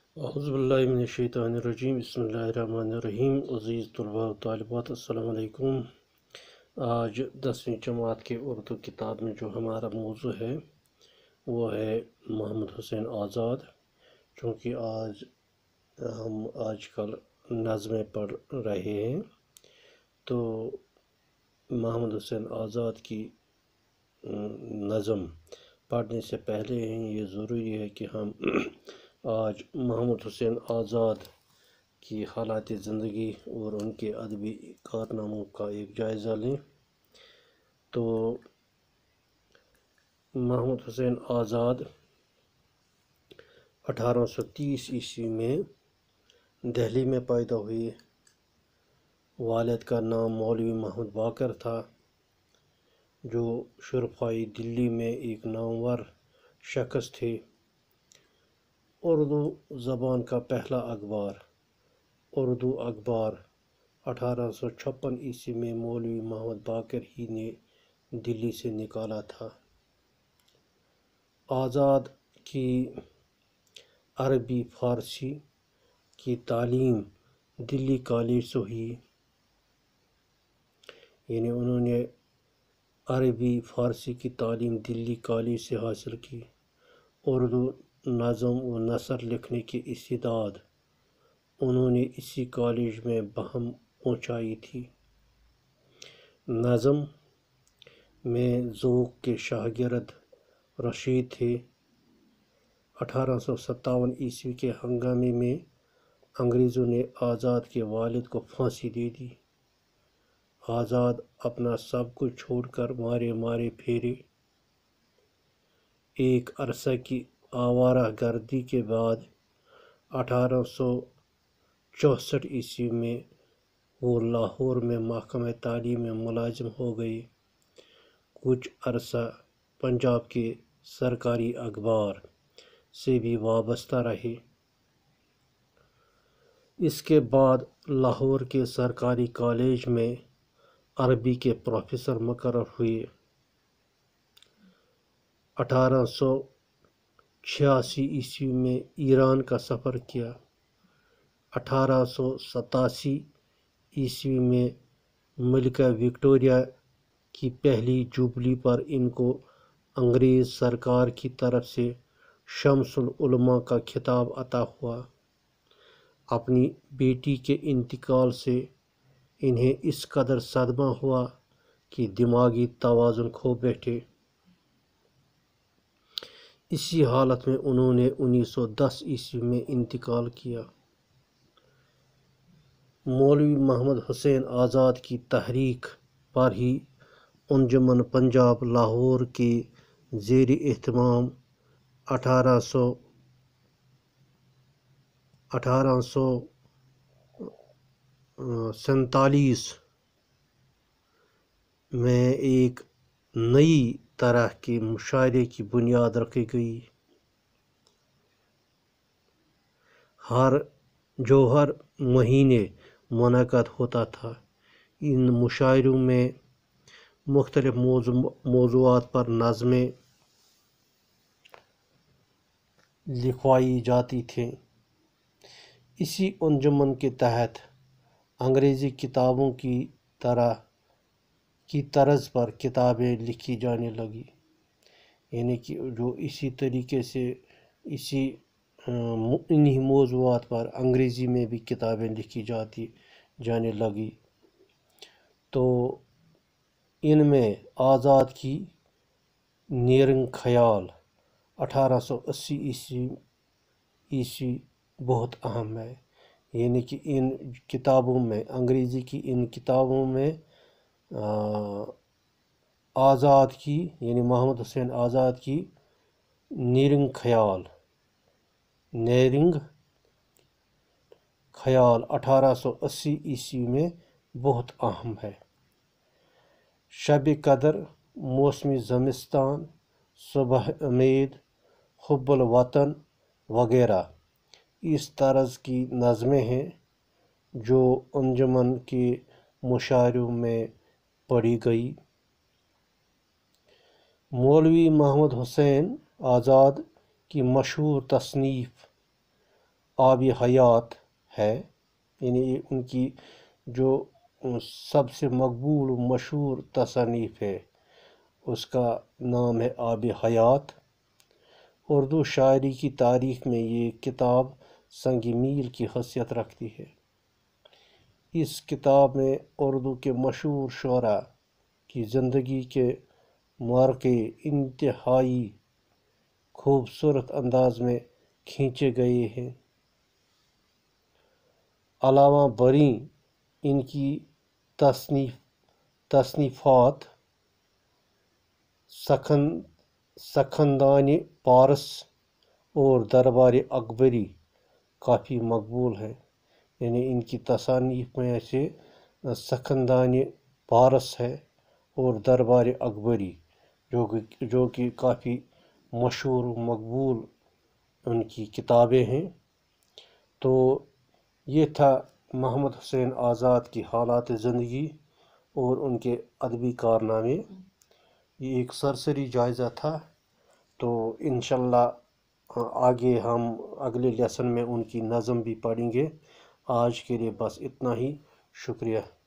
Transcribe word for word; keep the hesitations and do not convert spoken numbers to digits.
اعوذ باللہ من الشیطان الرجیم بسم اللہ الرحمن الرحیم عزیز طلباء و طالبات السلام علیکم۔ آج دسویں جماعت کے اردو کتاب میں جو ہمارا موضوع ہے وہ ہے محمد حسین آزاد۔ چونکہ آج ہم آج کل نظمیں پڑھ رہے ہیں تو محمد حسین آزاد کی نظم پڑھنے سے پہلے یہ ضروری ہے کہ ہم آج محمد حسین آزاد کی حالات زندگی اور ان کے ادبی کارناموں کا ایک جائزہ لیں۔ تو محمد حسین آزاد اٹھارہ سو تیس عیسوی میں دہلی میں پیدا ہوئے۔ والد کا نام مولوی محمد باقر تھا، جو شرفائی دلی میں ایک نامور شخص تھے۔ اردو زبان کا پہلا اخبار اردو اخبار اٹھارہ سو چھپن عیسوی میں مولوی محمد باقر ہی نے دلی سے نکالا تھا۔ آزاد کی عربی فارسی کی تعلیم دلی کالج سے ہوئی، یعنی انہوں نے عربی فارسی کی تعلیم دلی کالج سے حاصل کی۔ اردو نظم و نثر لکھنے کی استعداد انہوں نے اسی کالج میں بہم پہنچائی تھی۔ نظم میں ذوق کے شاگرد رشید تھے۔ اٹھارہ سو ستاون عیسوی کے ہنگامے میں انگریزوں نے آزاد کے والد کو پھانسی دے دی۔ آزاد اپنا سب کچھ چھوڑ کر مارے مارے پھرے۔ ایک عرصہ کی آوارہ گردی کے بعد اٹھارہ سو چونسٹھ عیسوی میں وہ لاہور میں محکمہ تعلیم میں ملازم ہو گئے۔ کچھ عرصہ پنجاب کے سرکاری اخبار سے بھی وابستہ رہے۔ اس کے بعد لاہور کے سرکاری کالج میں عربی کے پروفیسر مقرر ہوئے۔ اٹھارہ سو چھیاسی عیسوی میں ایران کا سفر کیا۔ اٹھارہ سو ستاسی عیسوی میں ملکہ وکٹوریہ کی پہلی جوبلی پر ان کو انگریز سرکار کی طرف سے شمس العلماء کا خطاب عطا ہوا۔ اپنی بیٹی کے انتقال سے انہیں اس قدر صدمہ ہوا کہ دماغی توازن کھو بیٹھے۔ اسی حالت میں انہوں نے انیس سو دس عیسوی میں انتقال کیا۔ مولوی محمد حسین آزاد کی تحریک پر ہی انجمن پنجاب لاہور کے زیر اہتمام اٹھارہ سو اٹھارہ سو سینتالیس میں ایک نئی طرح کے مشاعرے کی بنیاد رکھی گئی۔ ہر جو ہر مہینے منعقد ہوتا تھا۔ ان مشاعروں میں مختلف موضوعات پر نظمیں لکھوائی جاتی تھیں۔ اسی انجمن کے تحت انگریزی کتابوں کی طرح کی طرز پر کتابیں لکھی جانے لگی، یعنی کہ جو اسی طریقے سے اسی انہی موضوعات پر انگریزی میں بھی کتابیں لکھی جاتی جانے لگی۔ تو ان میں آزاد کی نیرنگ خیال اٹھارہ سو اسی عیسوی عیسوی بہت اہم ہے، یعنی کہ ان کتابوں میں انگریزی کی ان کتابوں میں آزاد کی یعنی محمد حسین آزاد کی نیرنگ خیال نیرنگ خیال اٹھارہ سو اسی عیسوی میں بہت اہم ہے۔ شب قدر، موسم زمستان، صبح امید، حب الوطن وغیرہ اس طرز کی نظمیں ہیں جو انجمن کے مشاعروں میں پڑھی گئی۔ مولوی محمد حسین آزاد کی مشہور تصنیف آب حیات ہے، یعنی یہ ان کی جو سب سے مقبول و مشہور تصانیف ہے اس کا نام ہے آب حیات۔ اردو شاعری کی تاریخ میں یہ کتاب سنگ میل کی حیثیت رکھتی ہے۔ اس کتاب میں اردو کے مشہور شعراء کی زندگی کے واقعے انتہائی خوبصورت انداز میں کھینچے گئے ہیں۔ علاوہ بریں ان کی تصنیف تصنیفات سخن سخندان پارس اور دربار اکبری کافی مقبول ہے، یعنی ان کی تصانیف میں سے سخندان پارس ہے اور دربار اکبری جو کہ جو کہ کافی مشہور و مقبول ان کی کتابیں ہیں۔ تو یہ تھا محمد حسین آزاد کی حالات زندگی اور ان کے ادبی کارنامے۔ یہ ایک سرسری جائزہ تھا، تو انشاءاللہ آگے ہم اگلے لیسن میں ان کی نظم بھی پڑھیں گے۔ آج کے لیے بس اتنا ہی، شکریہ۔